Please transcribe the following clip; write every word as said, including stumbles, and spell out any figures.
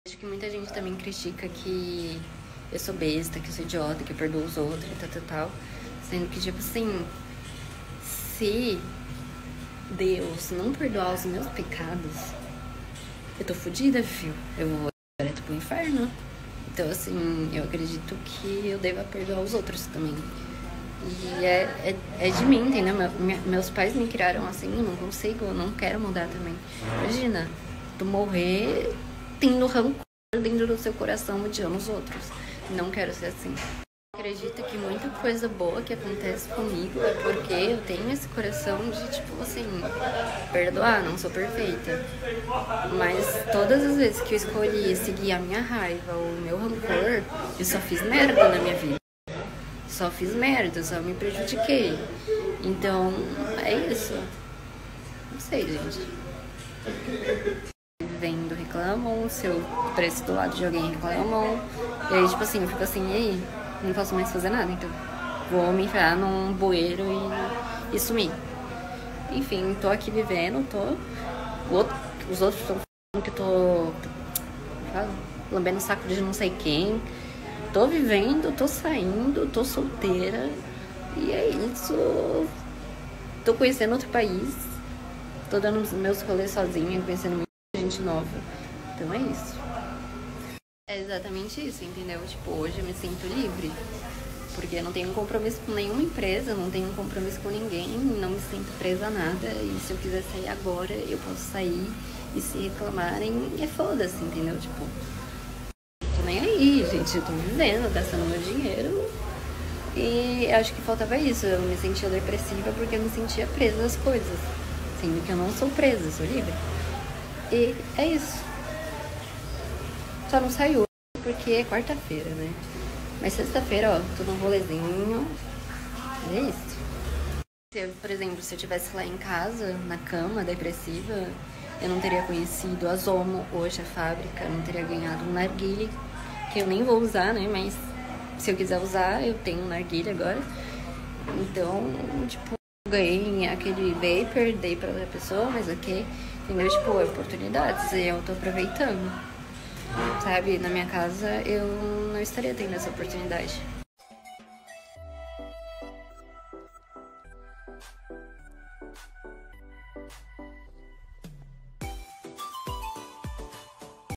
Acho que muita gente também critica que eu sou besta, que eu sou idiota, que eu perdoo os outros e tal, tal, tal. Sendo que, tipo assim, se Deus não perdoar os meus pecados, eu tô fodida, viu? Eu vou direto pro inferno. Então, assim, eu acredito que eu deva perdoar os outros também. E é, é, é de mim, entendeu? Meu, minha, meus pais me criaram assim, eu não consigo, eu não quero mudar também. Imagina, tu morrer tendo rancor dentro do seu coração odiando os outros. Não quero ser assim. Acredito que muita coisa boa que acontece comigo é porque eu tenho esse coração de, tipo assim, perdoar, não sou perfeita. Mas todas as vezes que eu escolhi seguir a minha raiva ou o meu rancor, eu só fiz merda na minha vida. Só fiz merda, só me prejudiquei. Então, é isso. Não sei, gente. Vendo, reclamam, se eu preço do lado de alguém, reclamam. E aí, tipo assim, eu fico assim, e aí? Não posso mais fazer nada, então vou me enfiar num bueiro e, e sumir. Enfim, tô aqui vivendo, tô... Os outros estão falando que eu tô... Fala, lambendo o saco de não sei quem. Tô vivendo, tô saindo, tô solteira. E é isso. Tô conhecendo outro país. Tô dando os meus rolês sozinha, conhecendo muita gente nova. Então é isso. É exatamente isso, entendeu? Tipo, hoje eu me sinto livre. Porque eu não tenho compromisso com nenhuma empresa, não tenho compromisso com ninguém, não me sinto presa a nada. E se eu quiser sair agora, eu posso sair. E se reclamarem, é foda-se, entendeu? Tipo, tô nem aí, gente. Eu tô vivendo, gastando meu dinheiro. E acho que faltava isso. Eu me sentia depressiva porque eu me sentia presa às coisas. Sendo que eu não sou presa, sou livre. E é isso. Só não saio hoje porque é quarta-feira, né? Mas sexta-feira, ó, tô num rolezinho. É isso. Se eu, por exemplo, se eu tivesse lá em casa, na cama, depressiva, eu não teria conhecido a Zomo, hoje a fábrica, eu não teria ganhado um narguilé, que eu nem vou usar, né? Mas se eu quiser usar, eu tenho um narguilé agora. Então, tipo, ganhei aquele vapor, dei pra outra pessoa, mas ok. Entendeu? Tipo, é oportunidades e eu tô aproveitando. Sabe? Na minha casa, eu não estaria tendo essa oportunidade.